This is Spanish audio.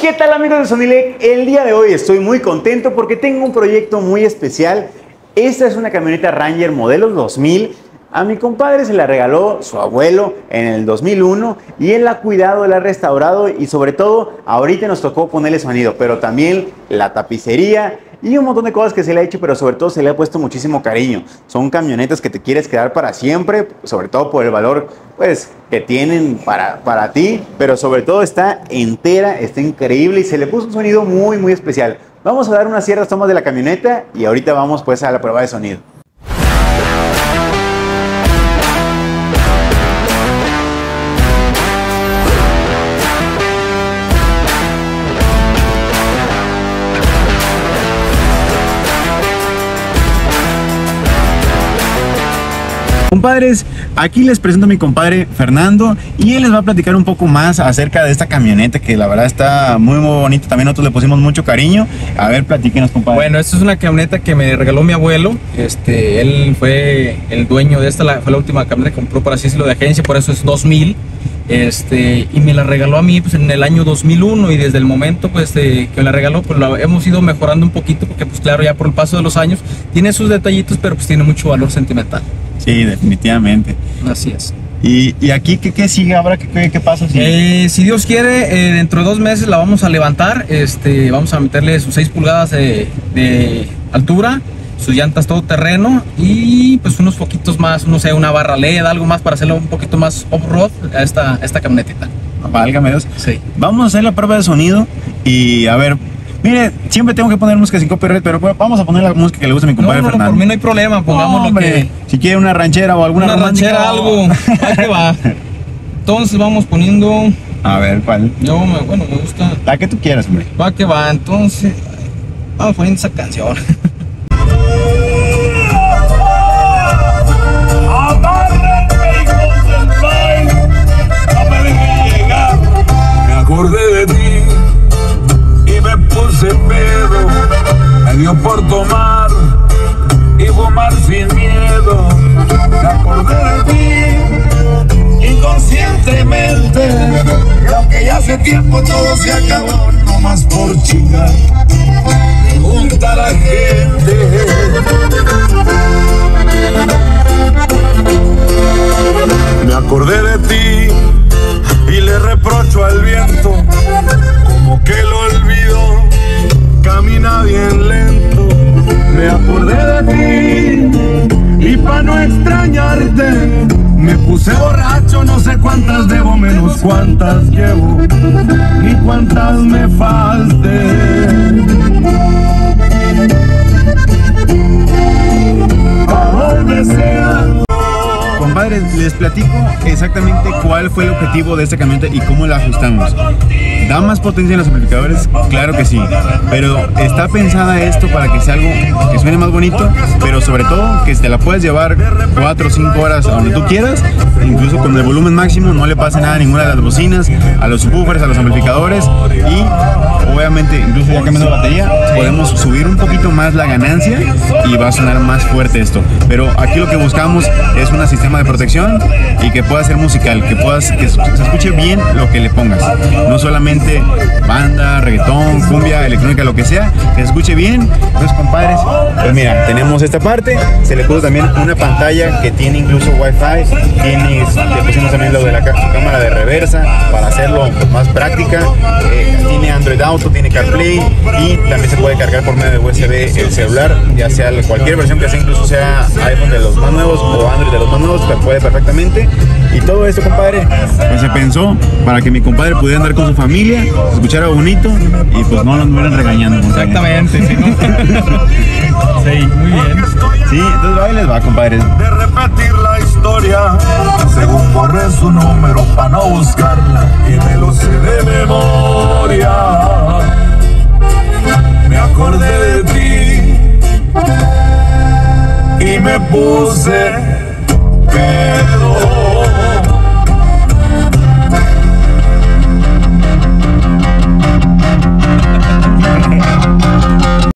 ¿Qué tal, amigos de Sonilec? El día de hoy estoy muy contento porque tengo un proyecto muy especial. Esta es una camioneta Ranger modelo 2000. A mi compadre se la regaló su abuelo en el 2001 y él la ha cuidado, la ha restaurado y sobre todo ahorita nos tocó ponerle sonido, pero también la tapicería y un montón de cosas que se le ha hecho, pero sobre todo se le ha puesto muchísimo cariño. Son camionetas que te quieres quedar para siempre, sobre todo por el valor pues que tienen para ti, pero sobre todo está entera, está increíble y se le puso un sonido muy especial. Vamos a dar unas ciertas tomas de la camioneta y ahorita vamos pues a la prueba de sonido. Compadres, aquí les presento a mi compadre Fernando y él les va a platicar un poco más acerca de esta camioneta que la verdad está muy bonita. También nosotros le pusimos mucho cariño. A ver, platíquenos, compadre. Bueno, esta es una camioneta que me regaló mi abuelo. Él fue el dueño de esta, fue la última camioneta que compró, por así decirlo, de agencia, por eso es 2000. Y me la regaló a mí pues en el año 2001 y desde el momento pues que me la regaló pues la hemos ido mejorando un poquito porque pues claro, ya por el paso de los años tiene sus detallitos, pero pues tiene mucho valor sentimental. Sí, definitivamente. Así es. ¿Y aquí qué sigue ahora? ¿Qué pasa? Si Dios quiere, dentro de 2 meses la vamos a levantar. Vamos a meterle sus 6 pulgadas de altura, sus llantas todo terreno y pues unos poquitos más, no sé, una barra LED, algo más para hacerlo un poquito más off-road a esta camionetita. Válgame Dios. Sí. Vamos a hacer la prueba de sonido y a ver. Mire, siempre tengo que poner música sin copyright, pero vamos a poner la música que le gusta a mi compadre Fernando. Por mí no hay problema, pongamos lo que... Si quiere una ranchera o alguna ranchera, algo, ¿para qué va? Entonces vamos poniendo... A ver, ¿cuál? Bueno, me gusta... La que tú quieras, hombre. ¿Para qué va? Entonces, vamos poniendo esa canción. Me acordé de ti. Puse pedo, me dio por tomar y fumar sin miedo. Me acordé de ti inconscientemente, y aunque ya hace tiempo todo se acabó, no más por chingar. Pregunta a la gente. Me acordé de ti y le reprocho al viento como que lo olvidó, camina bien lento. Me acordé de ti y pa' no extrañarte me puse borracho, no sé cuántas debo, menos cuántas llevo, ni cuántas me falten. A donde sea. Compadres, les platico exactamente cuál fue el objetivo de esta camioneta y cómo la ajustamos. ¿Da más potencia en los amplificadores? Claro que sí, pero está pensada esto para que sea algo que suene más bonito, pero sobre todo que te la puedes llevar 4 o 5 horas a donde tú quieras, incluso con el volumen máximo, no le pase nada a ninguna de las bocinas, a los subwoofers, a los amplificadores y obviamente incluso ya cambiando la batería podemos subir un poquito más la ganancia y va a sonar más fuerte esto. Pero aquí lo que buscamos es un sistema de protección y que pueda ser musical, que se escuche bien lo que le pongas, no solamente banda, reggaetón, cumbia, electrónica, lo que sea, que se escuche bien. Entonces, compadres, pues mira, tenemos esta parte, se le puso también una pantalla que tiene incluso wifi, le pusimos también lo de su cámara de reversa para hacerlo más práctica, tiene Android Auto, tiene CarPlay y también se puede cargar por medio de USB el celular, ya sea cualquier versión que sea, incluso sea iPhone de los más nuevos o Android de los más nuevos, se puede perfectamente. Y todo esto, compadre, pues se pensó para que mi compadre pudiera andar con su familia, se escuchara bonito y pues no nos fueran regañando. Exactamente, sí, ¿no? Sí, muy bien. Sí, entonces ahí les va, compadre. De repetir la historia, según borré su número para no buscarla y me lo sé de memoria. Me acordé de ti y me puse pedo.